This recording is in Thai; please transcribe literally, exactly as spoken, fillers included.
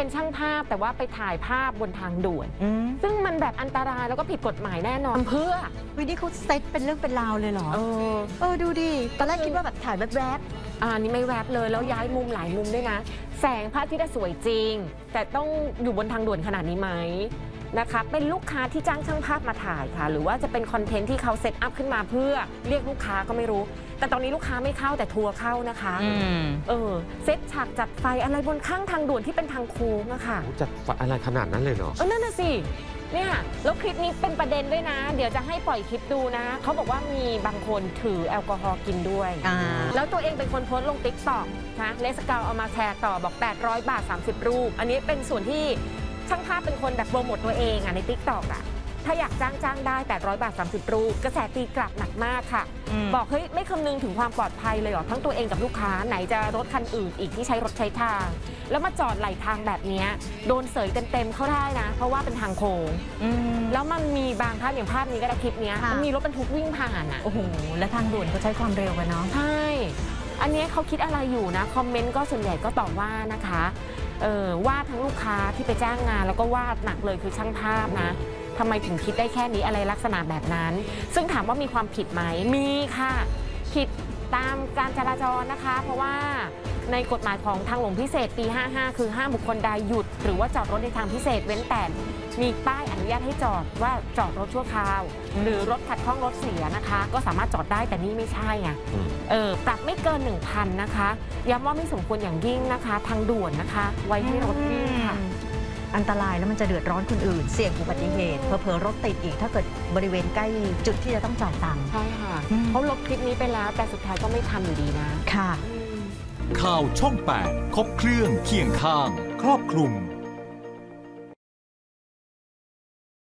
ช่างภาพแต่ว่าไปถ่ายภาพบนทางด่วนซึ่งมันแบบอันตรายแล้วก็ผิดกฎหมายแน่นอนเพื่อวินี่เขาเซตเป็นเรื่องเป็นราวเลยเหรอเออเออดูดิตอนแรกคิดว่าแบบถ่ายแวบๆอ่านี่ไม่แวบเลยแล้วย้ายมุมหลายมุมด้วยนะแสงพระอาทิตย์สวยจริงแต่ต้องอยู่บนทางด่วนขนาดนี้ไหมนะคะเป็นลูกค้าที่จ้างช่างภาพมาถ่ายค่ะหรือว่าจะเป็นคอนเทนต์ที่เขาเซตอัพขึ้นมาเพื่อเรียกลูกค้าก็ไม่รู้แต่ตอนนี้ลูกค้าไม่เข้าแต่ทัวร์เข้านะคะเออเซตฉากจัดไฟอะไรบนข้างทางด่วนที่เป็นทางโค้งอะค่ะจัดไฟอะไรขนาดนั้นเลยเหรอเออนั่นน่ะสิเนี่ยแล้วคลิปนี้เป็นประเด็นด้วยนะเดี๋ยวจะให้ปล่อยคลิปดูนะเขาบอกว่ามีบางคนถือแอลกอฮอล์กินด้วยแล้วตัวเองเป็นคนโพสต์ลงติ๊กต็อกนะเลสกาวเอามาแชร์ต่อบอกแปดร้อยบาทสามสิบรูปอันนี้เป็นส่วนที่ช่างภาพเป็นคนแบบโปรโมทตัวเองอ่ะใน ติ๊กต็อก อ่ะถ้าอยากจ้างจ้างได้แปดร้อยบาทสามสิบรูปกระแสตีกลับหนักมากค่ะบอกเฮ้ยไม่คำนึงถึงความปลอดภัยเลยเหรอทั้งตัวเองกับลูกค้าไหนจะรถคันอื่นอีกที่ใช้รถใช้ทางแล้วมาจอดไหลทางแบบนี้โดนเสยเต็มๆเข้าได้นะเพราะว่าเป็นทางโค้งแล้วมันมีบางภาพอย่างภาพนี้ก็ได้คลิปนี้มันมีรถบรรทุกวิ่งผ่านอ่ะโอ้โหและทางด่วนก็ใช้ความเร็วกันเนาะใช่อันนี้เขาคิดอะไรอยู่นะคอมเมนต์ก็ส่วนใหญ่ก็ตอบว่านะคะเออว่าทั้งลูกค้าที่ไปจ้างงานแล้วก็วาดหนักเลยคือช่างภาพนะทำไมถึงคิดได้แค่นี้อะไรลักษณะแบบนั้นซึ่งถามว่ามีความผิดไหมมีค่ะผิดตามการจราจรนะคะเพราะว่าในกฎหมายของทางหลวงพิเศษปีห้าห้าคือห้ามบุคคลใดหยุดหรือว่าจอดรถในทางพิเศษเว้นแต่มีป้ายอนุญาตให้จอดว่าจอดรถชั่วคราวหรือรถขัดข้องรถเสียนะคะก็สามารถจอดได้แต่นี่ไม่ใช่ไงเออปรับไม่เกิน หนึ่งพัน นะคะย้ำว่าไม่สมควรอย่างยิ่งนะคะทางด่วนนะคะไว้ให้รถวิ่งค่ะอันตรายแล้วมันจะเดือดร้อนคนอื่นเสี่ยงอุบัติเหตุเผลอๆรถติดอีกถ้าเกิดบริเวณใกล้จุดที่จะต้องจอดตามใช่ค่ะเขาลบคลิปนี้ไปแล้วแต่สุดท้ายก็ไม่ทำอยู่ดีนะค่ะข่าวช่องแปดครบเครื่องเคียงข้างครอบคลุม